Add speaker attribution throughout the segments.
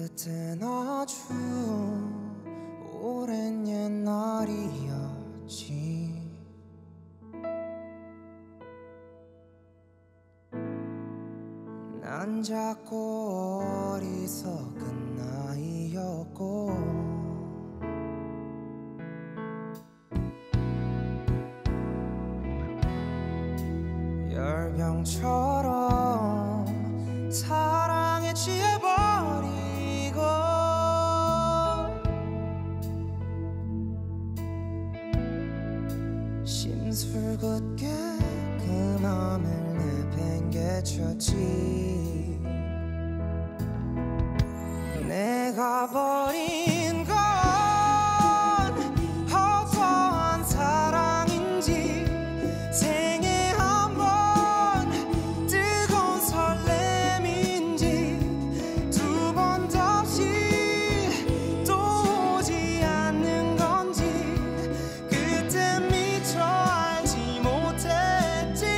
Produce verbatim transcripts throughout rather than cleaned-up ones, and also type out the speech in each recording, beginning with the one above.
Speaker 1: 그땐 아주 오랜 옛날이었지. 난 작고 어리석은 나이였고 열병처럼 사랑에 취해버리고 심술궂게 그 맘을 내팽개쳤지. 내가 버린 건 어떠한 사랑인지 생애 한 번 뜨거운 설렘인지 두 번 다시 또 오지 않는 건지 그때 미처 알지 못했지.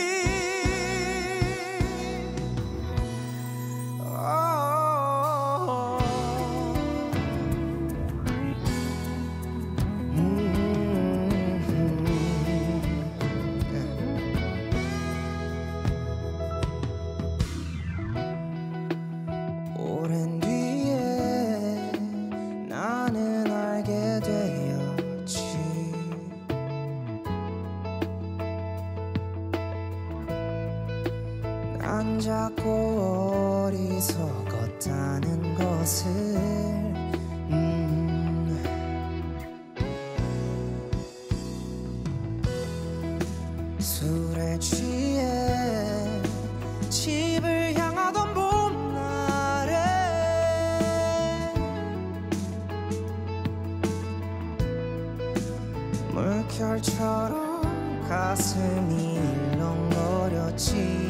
Speaker 1: 오랜 뒤에 나는 알게 되었지. 난 작고 어리석었다는 것을. 음. 술에 취해 집을 향하던 봄날에 물결처럼 가슴이 일렁거렸지.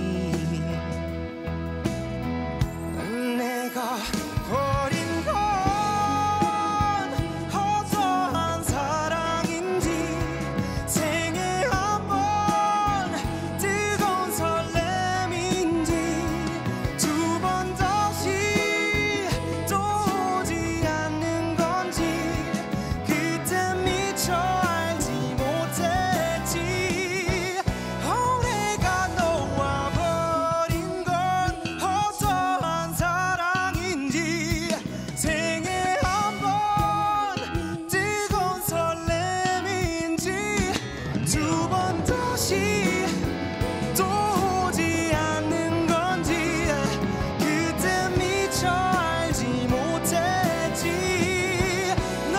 Speaker 1: 내가 버린 건 어떠한 사랑인지 생애 한 번 뜨거운 설렘인지 두 번 다시 또 오지 않는 건지 그때 미처 알지 못했지. Oh, 내가 놓아버린 건 어떠한 사랑인지 생애 한 번 뜨거운 설렘인지 두 번 다시 또 오지 않는 건지 그때 미처 알지 못했지. 너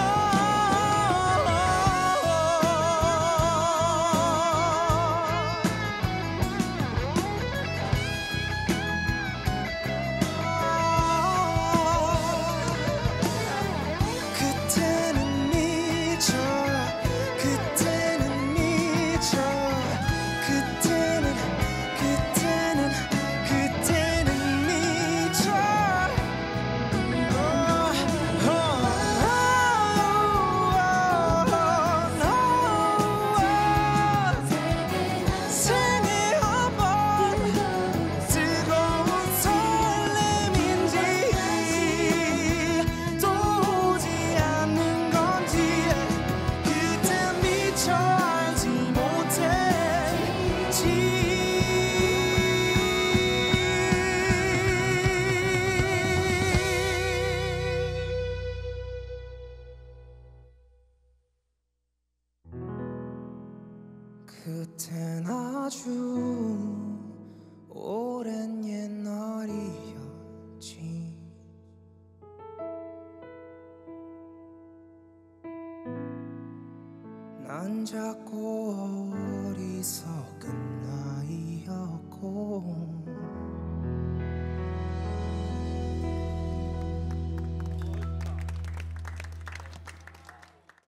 Speaker 1: 그때는 미쳐 그때는 미쳐 그때는 그때는 그때는 미쳐. 어, 어, 어, 어, 생애 한 번 뜨거운 설렘인지 또 오지 않는 건지 그때 미처 알지 못했지. 그땐 아주 오랜 옛날이었지. 난 작고 어리석은